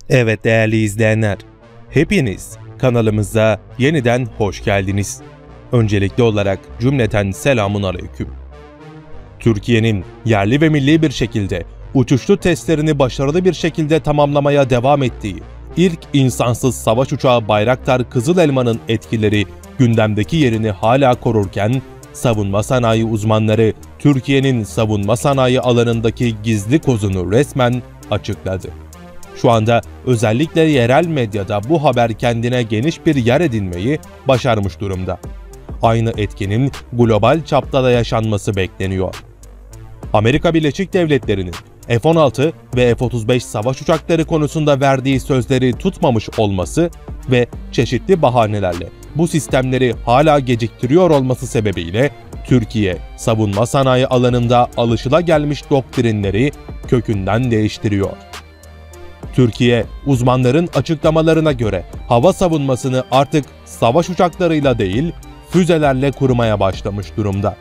Evet değerli izleyenler, hepiniz kanalımıza yeniden hoş geldiniz. Öncelikli olarak cümleten selamun aleyküm. Türkiye'nin yerli ve milli bir şekilde uçuşlu testlerini başarılı bir şekilde tamamlamaya devam ettiği ilk insansız savaş uçağı Bayraktar Kızıl Elma'nın etkileri gündemdeki yerini hala korurken, savunma sanayi uzmanları Türkiye'nin savunma sanayi alanındaki gizli kozunu resmen açıkladı. Şu anda özellikle yerel medyada bu haber kendine geniş bir yer edinmeyi başarmış durumda. Aynı etkinin global çapta da yaşanması bekleniyor. Amerika Birleşik Devletleri'nin F-16 ve F-35 savaş uçakları konusunda verdiği sözleri tutmamış olması ve çeşitli bahanelerle bu sistemleri hala geciktiriyor olması sebebiyle Türkiye, savunma sanayi alanında alışılagelmiş doktrinleri kökünden değiştiriyor. Türkiye, uzmanların açıklamalarına göre hava savunmasını artık savaş uçaklarıyla değil, füzelerle kurmaya başlamış durumda.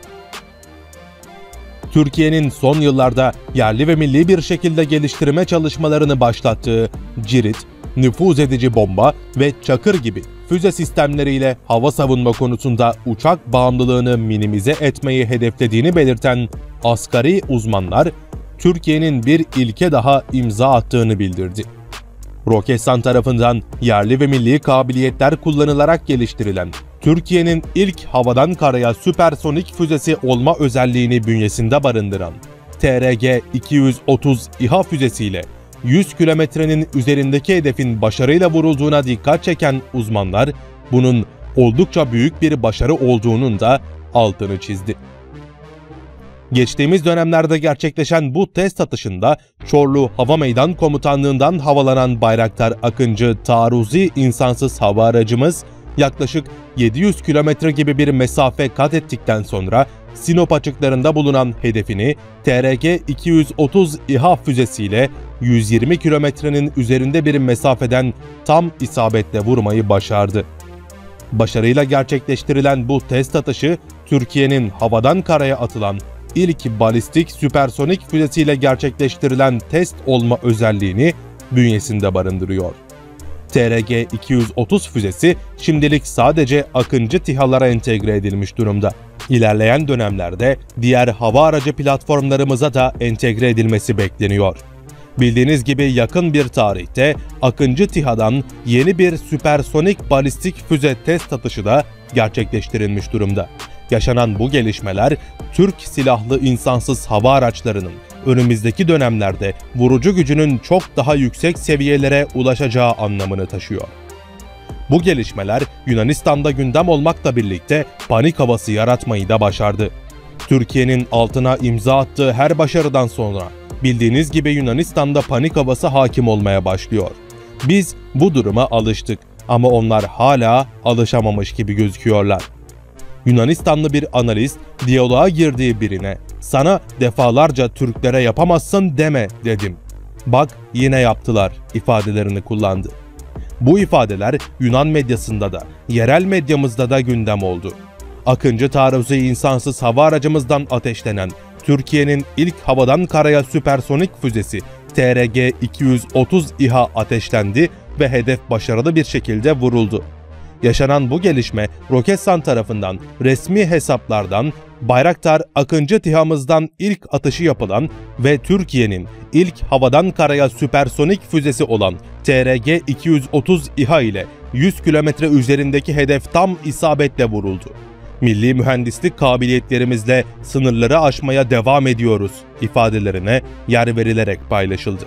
Türkiye'nin son yıllarda yerli ve milli bir şekilde geliştirme çalışmalarını başlattığı Cirit, nüfuz edici bomba ve Çakır gibi füze sistemleriyle hava savunma konusunda uçak bağımlılığını minimize etmeyi hedeflediğini belirten asgari uzmanlar, Türkiye'nin bir ilke daha imza attığını bildirdi. Roketsan tarafından yerli ve milli kabiliyetler kullanılarak geliştirilen Türkiye'nin ilk havadan karaya süpersonik füzesi olma özelliğini bünyesinde barındıran TRG-230 İHA füzesiyle 100 kilometrenin üzerindeki hedefin başarıyla vurulduğuna dikkat çeken uzmanlar, bunun oldukça büyük bir başarı olduğunun da altını çizdi. Geçtiğimiz dönemlerde gerçekleşen bu test atışında Çorlu Hava Meydan Komutanlığı'ndan havalanan Bayraktar Akıncı taarruzi insansız hava aracımız yaklaşık 700 kilometre gibi bir mesafe kat ettikten sonra Sinop açıklarında bulunan hedefini TRG-230 İHA füzesiyle 120 kilometrenin üzerinde bir mesafeden tam isabetle vurmayı başardı. Başarıyla gerçekleştirilen bu test atışı, Türkiye'nin havadan karaya atılan ilk balistik süpersonik füzesiyle gerçekleştirilen test olma özelliğini bünyesinde barındırıyor. TRG-230 füzesi şimdilik sadece Akıncı TİHA'lara entegre edilmiş durumda. İlerleyen dönemlerde diğer hava aracı platformlarımıza da entegre edilmesi bekleniyor. Bildiğiniz gibi yakın bir tarihte Akıncı TİHA'dan yeni bir süpersonik balistik füze test atışı da gerçekleştirilmiş durumda. Yaşanan bu gelişmeler, Türk silahlı insansız hava araçlarının önümüzdeki dönemlerde vurucu gücünün çok daha yüksek seviyelere ulaşacağı anlamını taşıyor. Bu gelişmeler Yunanistan'da gündem olmakla birlikte panik havası yaratmayı da başardı. Türkiye'nin altına imza attığı her başarıdan sonra bildiğiniz gibi Yunanistan'da panik havası hakim olmaya başlıyor. Biz bu duruma alıştık ama onlar hala alışamamış gibi gözüküyorlar. Yunanistanlı bir analist diyaloğa girdiği birine "Sana defalarca Türklere yapamazsın deme dedim. Bak yine yaptılar" ifadelerini kullandı. Bu ifadeler Yunan medyasında da, yerel medyamızda da gündem oldu. Akıncı taarruzi insansız hava aracımızdan ateşlenen Türkiye'nin ilk havadan karaya süpersonik füzesi TRG-230 İHA ateşlendi ve hedef başarılı bir şekilde vuruldu. Yaşanan bu gelişme Roketsan tarafından resmi hesaplardan Bayraktar Akıncı TİHA'mızdan ilk atışı yapılan ve Türkiye'nin ilk havadan karaya süpersonik füzesi olan TRG-230 İHA ile 100 kilometre üzerindeki hedef tam isabetle vuruldu. Milli mühendislik kabiliyetlerimizle sınırları aşmaya devam ediyoruz ifadelerine yer verilerek paylaşıldı.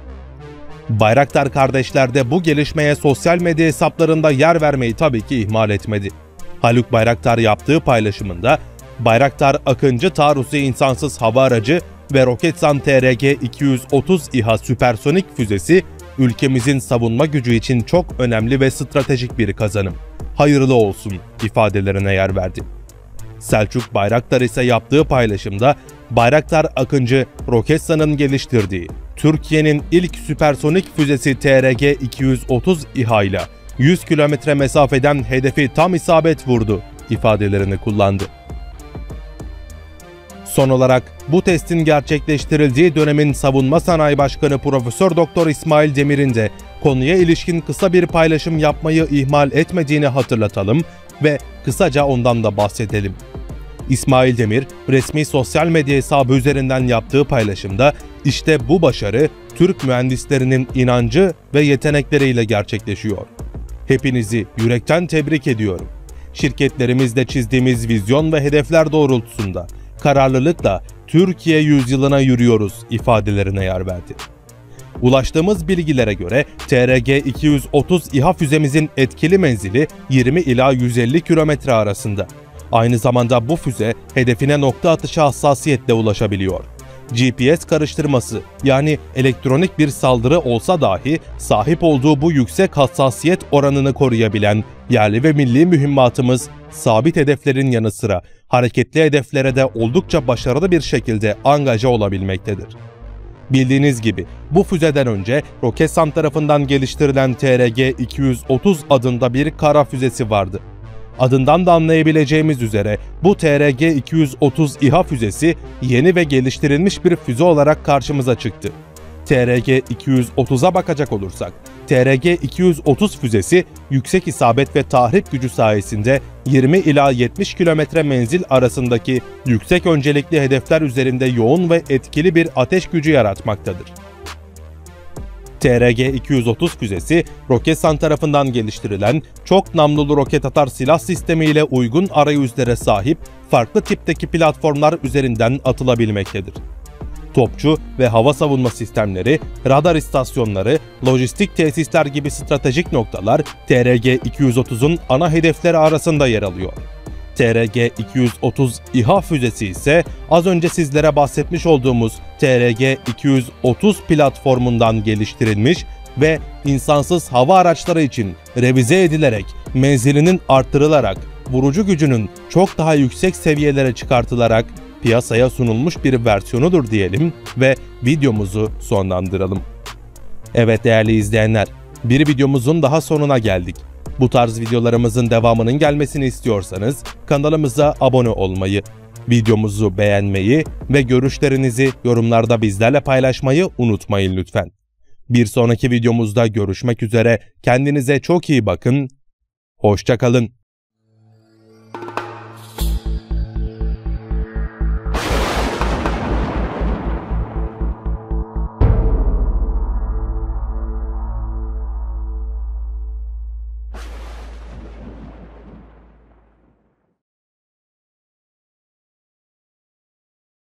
Bayraktar kardeşler de bu gelişmeye sosyal medya hesaplarında yer vermeyi tabii ki ihmal etmedi. Haluk Bayraktar yaptığı paylaşımında Bayraktar Akıncı taarruzi insansız hava aracı ve Roketsan TRG-230 İHA süpersonik füzesi ülkemizin savunma gücü için çok önemli ve stratejik bir kazanım. Hayırlı olsun ifadelerine yer verdi. Selçuk Bayraktar ise yaptığı paylaşımda Bayraktar Akıncı, Roketsan'ın geliştirdiği Türkiye'nin ilk süpersonik füzesi TRG-230 İHA ile 100 kilometre mesafeden hedefi tam isabet vurdu ifadelerini kullandı. Son olarak bu testin gerçekleştirildiği dönemin Savunma Sanayi Başkanı Profesör Doktor İsmail Demir'in de konuya ilişkin kısa bir paylaşım yapmayı ihmal etmediğini hatırlatalım ve kısaca ondan da bahsedelim. İsmail Demir, resmi sosyal medya hesabı üzerinden yaptığı paylaşımda işte bu başarı Türk mühendislerinin inancı ve yetenekleriyle gerçekleşiyor. Hepinizi yürekten tebrik ediyorum. Şirketlerimizle çizdiğimiz vizyon ve hedefler doğrultusunda kararlılıkla Türkiye yüzyılına yürüyoruz ifadelerine yer verdi. Ulaştığımız bilgilere göre TRG-230 İHA füzemizin etkili menzili 20 ila 150 kilometre arasında. Aynı zamanda bu füze hedefine nokta atışı hassasiyetle ulaşabiliyor. GPS karıştırması yani elektronik bir saldırı olsa dahi sahip olduğu bu yüksek hassasiyet oranını koruyabilen yerli ve milli mühimmatımız sabit hedeflerin yanı sıra hareketli hedeflere de oldukça başarılı bir şekilde angaja olabilmektedir. Bildiğiniz gibi bu füzeden önce Roketsan tarafından geliştirilen TRG-230 adında bir kara füzesi vardı. Adından da anlayabileceğimiz üzere bu TRG-230 İHA füzesi yeni ve geliştirilmiş bir füze olarak karşımıza çıktı. TRG-230'a bakacak olursak, TRG-230 füzesi yüksek isabet ve tahrip gücü sayesinde 20 ila 70 kilometre menzil arasındaki yüksek öncelikli hedefler üzerinde yoğun ve etkili bir ateş gücü yaratmaktadır. TRG-230 füzesi, Roketsan tarafından geliştirilen çok namlulu roket atar silah sistemiyle uygun arayüzlere sahip farklı tipteki platformlar üzerinden atılabilmektedir. Topçu ve hava savunma sistemleri, radar istasyonları, lojistik tesisler gibi stratejik noktalar TRG-230'un ana hedefleri arasında yer alıyor. TRG-230 İHA füzesi ise az önce sizlere bahsetmiş olduğumuz TRG-230 platformundan geliştirilmiş ve insansız hava araçları için revize edilerek, menzilinin artırılarak, vurucu gücünün çok daha yüksek seviyelere çıkartılarak piyasaya sunulmuş bir versiyonudur diyelim ve videomuzu sonlandıralım. Evet değerli izleyenler, bir videomuzun daha sonuna geldik. Bu tarz videolarımızın devamının gelmesini istiyorsanız kanalımıza abone olmayı, videomuzu beğenmeyi ve görüşlerinizi yorumlarda bizlerle paylaşmayı unutmayın lütfen. Bir sonraki videomuzda görüşmek üzere, kendinize çok iyi bakın, hoşça kalın.